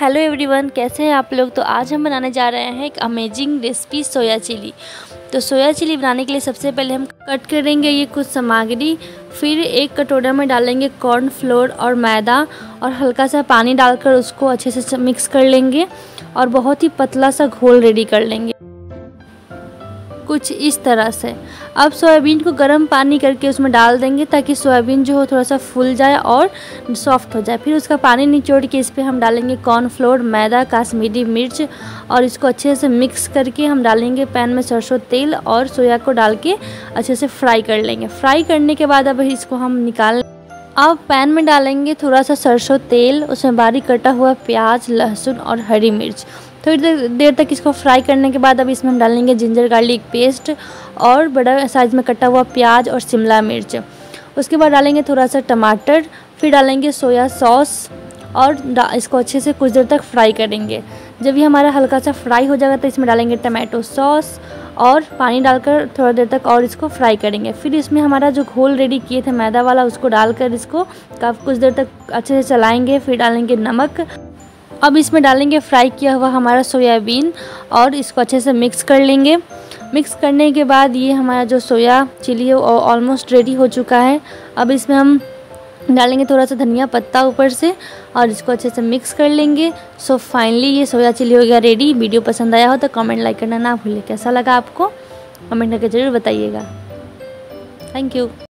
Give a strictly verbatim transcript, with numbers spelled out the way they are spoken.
Hello everyone, कैसे हैं आप लोग। तो आज हम बनाने जा रहे हैं एक अमेजिंग रेसिपी सोया चिली। तो सोया चिली बनाने के लिए सबसे पहले हम कट करेंगे ये कुछ सामग्री। फिर एक कटोरा में डालेंगे कॉर्न फ्लोर और मैदा और हल्का सा पानी डालकर उसको अच्छे से मिक्स कर लेंगे और बहुत ही पतला सा घोल रेडी कर लेंगे कुछ इस तरह से। अब सोयाबीन को गर्म पानी करके उसमें डाल देंगे ताकि सोयाबीन जो हो थोड़ा सा फूल जाए और सॉफ्ट हो जाए। फिर उसका पानी निचोड़ के इस पर हम डालेंगे कॉर्नफ्लोर, मैदा, कश्मीरी मिर्च और इसको अच्छे से मिक्स करके हम डालेंगे पैन में सरसों तेल और सोया को डाल के अच्छे से फ्राई कर लेंगे। फ्राई करने के बाद अब इसको हम निकाल अब पैन में डालेंगे थोड़ा सा सरसों तेल, उसमें बारीक कटा हुआ प्याज, लहसुन और हरी मिर्च। थोड़ी देर देर तक इसको फ्राई करने के बाद अब इसमें हम डालेंगे जिंजर गार्लिक पेस्ट और बड़ा साइज़ में कटा हुआ प्याज और शिमला मिर्च। उसके बाद डालेंगे थोड़ा सा टमाटर, फिर डालेंगे सोया सॉस और इसको अच्छे से कुछ देर तक फ्राई करेंगे। जब ये हमारा हल्का सा फ्राई हो जाएगा तो इसमें डालेंगे टमाटो सॉस और पानी डालकर थोड़ा देर तक और इसको फ्राई करेंगे। फिर इसमें हमारा जो घोल रेडी किए थे मैदा वाला उसको डालकर इसको काफ़ी कुछ देर तक अच्छे से चलाएँगे। फिर डालेंगे नमक। अब इसमें डालेंगे फ्राई किया हुआ हमारा सोयाबीन और इसको अच्छे से मिक्स कर लेंगे। मिक्स करने के बाद ये हमारा जो सोया चिली है वो ऑलमोस्ट रेडी हो चुका है। अब इसमें हम डालेंगे थोड़ा सा धनिया पत्ता ऊपर से और इसको अच्छे से मिक्स कर लेंगे। सो फाइनली ये सोया चिली हो गया रेडी। वीडियो पसंद आया हो तो कमेंट लाइक करना ना भूलें। कैसा लगा आपको कमेंट करके ज़रूर बताइएगा। Thank you.